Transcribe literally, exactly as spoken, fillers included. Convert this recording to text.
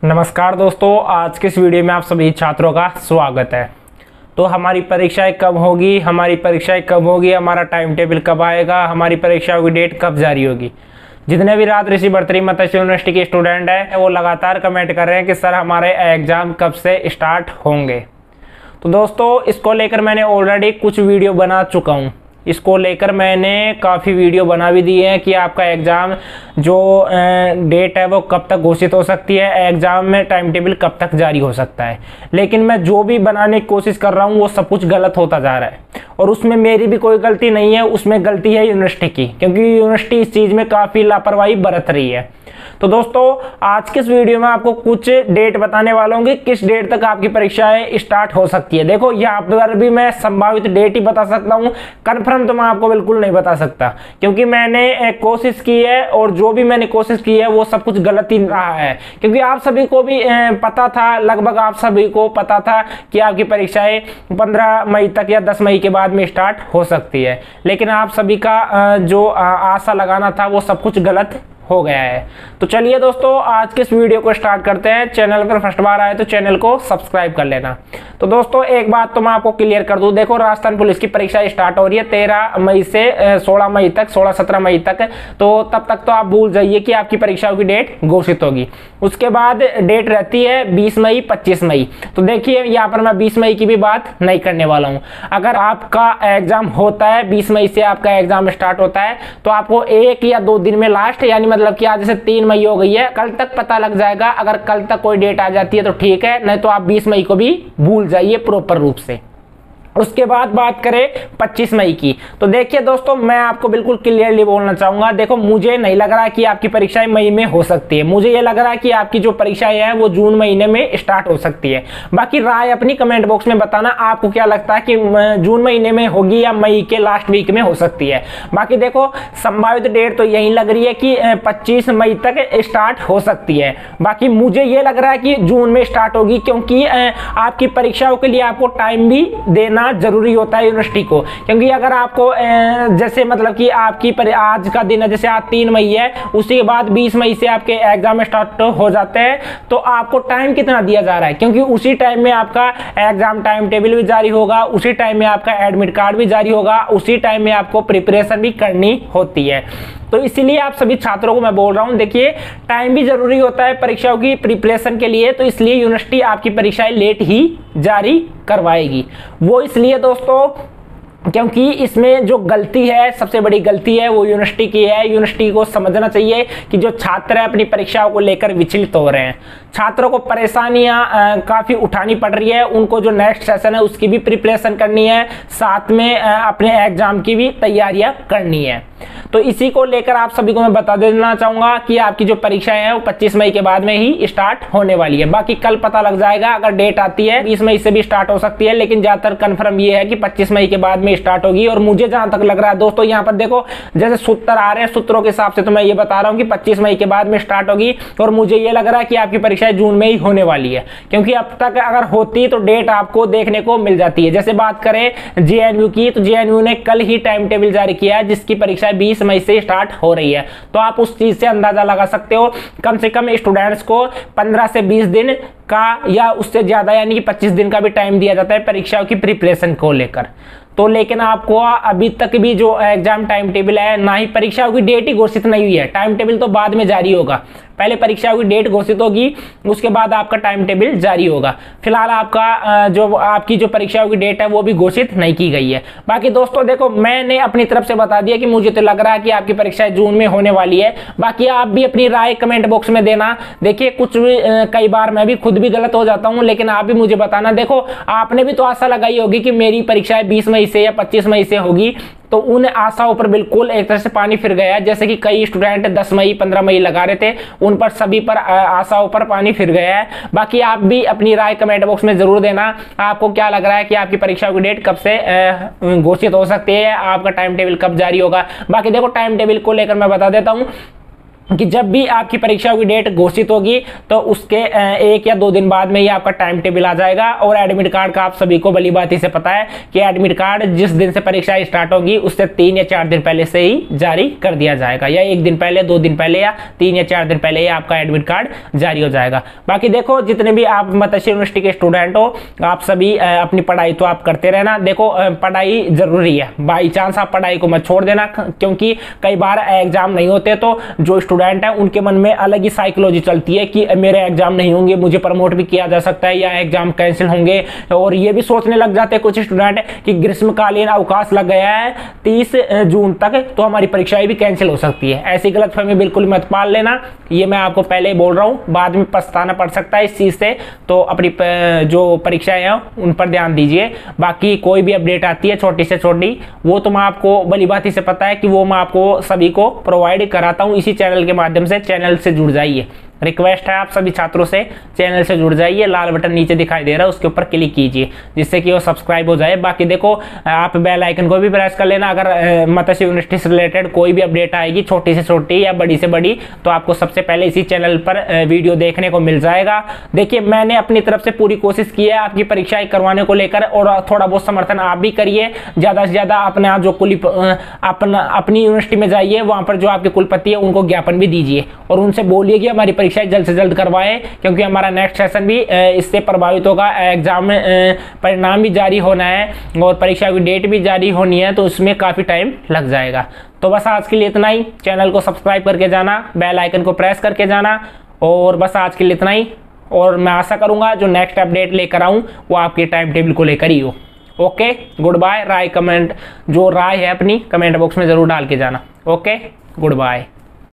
नमस्कार दोस्तों, आज के इस वीडियो में आप सभी छात्रों का स्वागत है। तो हमारी परीक्षाएं कब होगी हमारी परीक्षाएं कब होगी हमारा टाइम टेबल कब आएगा, हमारी परीक्षाओं की डेट कब जारी होगी। जितने भी राज ऋषि बर्तरी मत्स्य यूनिवर्सिटी के स्टूडेंट हैं वो लगातार कमेंट कर रहे हैं कि सर हमारे एग्ज़ाम कब से स्टार्ट होंगे। तो दोस्तों इसको लेकर मैंने ऑलरेडी कुछ वीडियो बना चुका हूँ। इसको लेकर मैंने काफ़ी वीडियो बना भी दिए हैं कि आपका एग्ज़ाम जो डेट है वो कब तक घोषित हो सकती है, एग्ज़ाम में टाइम टेबल कब तक जारी हो सकता है। लेकिन मैं जो भी बनाने की कोशिश कर रहा हूँ वो सब कुछ गलत होता जा रहा है और उसमें मेरी भी कोई गलती नहीं है, उसमें गलती है यूनिवर्सिटी की, क्योंकि यूनिवर्सिटी इस चीज़ में काफ़ी लापरवाही बरत रही है। तो दोस्तों आज के इस वीडियो में आपको कुछ डेट बताने वाला हूँ कि किस डेट तक आपकी परीक्षाएं स्टार्ट हो सकती है। देखो यहाँ पर भी मैं संभावित डेट ही बता सकता हूँ, कन्फर्म तो मैं आपको बिल्कुल नहीं बता सकता, क्योंकि मैंने कोशिश की है और जो भी मैंने कोशिश की है वो सब कुछ गलत ही रहा है। क्योंकि आप सभी को भी पता था, लगभग आप सभी को पता था कि आपकी परीक्षाएं पंद्रह मई तक या दस मई के बाद में स्टार्ट हो सकती है, लेकिन आप सभी का जो आशा लगाना था वो सब कुछ गलत हो गया है। तो चलिए दोस्तों आज के इस वीडियो को स्टार्ट करते हैं। चैनल पर फर्स्ट बार आए तो चैनल को सब्सक्राइब कर लेना। तो दोस्तों एक बात तो मैं आपको क्लियर कर दूं, देखो राजस्थान पुलिस की परीक्षा स्टार्ट हो रही है तेरह मई से सोलह मई तक, सोलह सत्रह मई तक। तो तब तक तो आप भूल जाइए कि आपकी परीक्षाओं की डेट घोषित होगी। उसके बाद डेट रहती है बीस मई पच्चीस मई। तो देखिए यहाँ पर मैं बीस मई की भी बात नहीं करने वाला हूँ। अगर आपका एग्जाम होता है बीस मई से आपका एग्जाम स्टार्ट होता है तो आपको एक या दो दिन में लास्ट, यानी मतलब कि आज जैसे तीन मई हो गई है, कल तक पता लग जाएगा। अगर कल तक कोई डेट आ जाती है तो ठीक है, नहीं तो आप बीस मई को भी भूल जाइए प्रॉपर रूप से। उसके बाद बात करें पच्चीस मई की, तो देखिए दोस्तों मैं आपको बिल्कुल क्लियरली बोलना चाहूंगा, देखो मुझे नहीं लग रहा कि आपकी परीक्षाएं मई में हो सकती है। मुझे ये लग रहा है कि आपकी जो परीक्षाएं हैं वो जून महीने में स्टार्ट हो सकती है। बाकी राय अपनी कमेंट बॉक्स में बताना, आपको क्या लगता है कि जून महीने में होगी या मई के लास्ट वीक में हो सकती है। बाकी देखो संभावित डेट तो यही लग रही है कि पच्चीस मई तक स्टार्ट हो सकती है। बाकी मुझे ये लग रहा है कि जून में स्टार्ट होगी, क्योंकि आपकी परीक्षाओं के लिए आपको टाइम भी देना जरूरी होता है यूनिवर्सिटी को। क्योंकि अगर आपको जैसे मतलब कि आपकी आज का दिन है, जैसे आज तीन मई है, उसी के बाद बीस मई से आपके एग्जाम स्टार्ट हो जाते हैं, तो आपको टाइम कितना दिया जा रहा है, क्योंकि उसी टाइम में आपका एग्जाम टाइम टेबल भी जारी होगा, उसी टाइम में आपका एडमिट कार्ड भी जारी होगा, उसी टाइम में आपको प्रिपरेशन भी करनी होती है। तो इसीलिए आप सभी छात्रों को मैं बोल रहा हूं, देखिए टाइम भी जरूरी होता है परीक्षाओं की प्रिपरेशन के लिए, तो इसलिए यूनिवर्सिटी आपकी परीक्षाएं लेट ही जारी करवाएगी। वो इसलिए दोस्तों क्योंकि इसमें जो गलती है, सबसे बड़ी गलती है वो यूनिवर्सिटी की है। यूनिवर्सिटी को समझना चाहिए कि जो छात्र है अपनी परीक्षाओं को लेकर विचलित हो रहे हैं, छात्रों को परेशानियां काफ़ी उठानी पड़ रही है, उनको जो नेक्स्ट सेशन है उसकी भी प्रिपरेशन करनी है, साथ में अपने एग्जाम की भी तैयारियां करनी है। तो इसी को लेकर आप सभी को मैं बता देना चाहूँगा कि आपकी जो परीक्षाएं हैं वो पच्चीस मई के बाद में ही स्टार्ट होने वाली है। बाकी कल पता लग जाएगा, अगर डेट आती है बीस मई से भी स्टार्ट हो सकती है, लेकिन ज़्यादातर कन्फर्म ये है कि पच्चीस मई के बाद में स्टार्ट होगी। और मुझे जहां तक लग रहा है दोस्तों, यहाँ पर देखो जैसे सूत्र आ रहे हैं, सूत्रों के हिसाब से तो मैं ये बता रहा हूँ कि पच्चीस मई के बाद में स्टार्ट होगी। और मुझे ये लग रहा है कि आपकी परीक्षाएं जून में ही होने वाली है, क्योंकि अब तक अगर होती तो डेट आपको देखने को मिल जाती है। जैसे बात करें जेएनयू की, तो जेएनयू ने कल ही टाइम टेबल जारी किया है जिसकी परीक्षाएं बीस मई से स्टार्ट हो रही है। तो आप उस चीज से अंदाजा लगा सकते हो, कम से कम स्टूडेंट्स को पंद्रह से बीस दिन का या उससे ज्यादा यानी कि पच्चीस दिन का भी टाइम दिया जाता है परीक्षाओं की प्रिपरेशन को लेकर। तो लेकिन आपको अभी तक भी जो एग्जाम टाइम टेबल है, ना ही परीक्षाओं की डेट ही घोषित नहीं हुई है, टाइम टेबल तो बाद में जारी होगा। पहले परीक्षाओं की डेट घोषित होगी, उसके बाद आपका टाइम टेबल जारी होगा। फिलहाल आपका जो आपकी जो परीक्षाओं की डेट है वो भी घोषित नहीं की गई है। बाकी दोस्तों देखो मैंने अपनी तरफ से बता दिया कि मुझे तो लग रहा है कि आपकी परीक्षाएं जून में होने वाली है। बाकी आप भी अपनी राय कमेंट बॉक्स में देना। देखिए कुछ भी कई बार मैं भी खुद भी गलत हो जाता हूँ, लेकिन आप भी मुझे बताना। देखो आपने भी तो आशा लगाई होगी कि मेरी परीक्षाएं बीस मई से या पच्चीस मई से होगी, तो उन आशाओं पर बिल्कुल एक तरह से पानी फिर गया। जैसे कि कई स्टूडेंट दस मई पंद्रह मई लगा रहे थे, उन पर सभी पर आशाओं पर पानी फिर गया है। बाकी आप भी अपनी राय कमेंट बॉक्स में जरूर देना, आपको क्या लग रहा है कि आपकी परीक्षाओं की डेट कब से घोषित हो सकती है, आपका टाइम टेबल कब जारी होगा। बाकी देखो टाइम टेबल को लेकर मैं बता देता हूँ, कि जब भी आपकी परीक्षा की डेट घोषित होगी तो उसके एक या दो दिन बाद में ही आपका टाइम टेबल आ जाएगा। और एडमिट कार्ड का आप सभी को भली बात से पता है कि एडमिट कार्ड जिस दिन से परीक्षा स्टार्ट होगी उससे तीन या चार दिन पहले से ही जारी कर दिया जाएगा, या एक दिन पहले, दो दिन पहले, या तीन या चार दिन पहले ही आपका एडमिट कार्ड जारी हो जाएगा। बाकी देखो, जितने भी आप मत्स्य यूनिवर्सिटी के स्टूडेंट हो, आप सभी अपनी पढ़ाई तो आप करते रहना। देखो, पढ़ाई जरूरी है, बाई चांस आप पढ़ाई को मत छोड़ देना, क्योंकि कई बार एग्जाम नहीं होते तो जो स्टूडेंट है उनके मन में अलग ही साइकोलॉजी चलती है कि मेरे एग्जाम नहीं होंगे, मुझे प्रमोट भी किया जा सकता है, या एग्जाम कैंसिल होंगे। और ये भी सोचने लग जाते हैं कुछ स्टूडेंट कि ग्रीष्मकालीन अवकाश लग गया है तीस जून तक, तो हमारी परीक्षाएं भी कैंसिल हो सकती है। ऐसी गलतफहमी बिल्कुल मत पाल लेना, ये मैं आपको पहले ही बोल रहा हूँ, बाद में पछताना पड़ सकता है इस चीज से। तो अपनी जो परीक्षाएं हैं उन पर ध्यान दीजिए। बाकी कोई भी अपडेट आती है छोटी से छोटी, वो तो मैं आपको भली बात से पता है कि वो मैं आपको सभी को प्रोवाइड कराता हूँ इसी चैनल के माध्यम से। चैनल से जुड़ जाइए, रिक्वेस्ट है आप सभी छात्रों से, चैनल से जुड़ जाइए। लाल बटन नीचे दिखाई दे रहा है, उसके ऊपर क्लिक कीजिए जिससे कि वो सब्सक्राइब हो जाए। बाकी देखो, आप बेल आइकन को भी प्रेस कर लेना। अगर मत्स्य यूनिवर्सिटी से रिलेटेड कोई भी अपडेट आएगी, छोटी से छोटी या बड़ी से बड़ी, तो आपको सबसे पहले इसी चैनल पर वीडियो देखने को मिल जाएगा। देखिए, मैंने अपनी तरफ से पूरी कोशिश की है आपकी परीक्षाएं करवाने को लेकर, और थोड़ा बहुत समर्थन आप भी करिए। ज्यादा से ज्यादा अपना जो कुल अपना अपनी यूनिवर्सिटी में जाइए, वहां पर जो आपके कुलपति है उनको ज्ञापन भी दीजिए और उनसे बोलिए कि हमारी परीक्षा जल्द से जल्द करवाएं, क्योंकि हमारा नेक्स्ट सेशन भी इससे प्रभावित होगा। एग्जाम परिणाम भी जारी होना है और परीक्षा की डेट भी जारी होनी है, तो उसमें काफी टाइम लग जाएगा। तो बस आज के लिए इतना ही। चैनल को सब्सक्राइब करके जाना, बेल आइकन को प्रेस करके जाना, और बस आज के लिए इतना ही। और मैं आशा करूंगा जो नेक्स्ट अपडेट लेकर आऊं वो आपके टाइम टेबल को लेकर ही हो। Okay, good bye. राय कमेंट जो राय है अपनी कमेंट बॉक्स में जरूर डाल के जाना। Okay, good bye.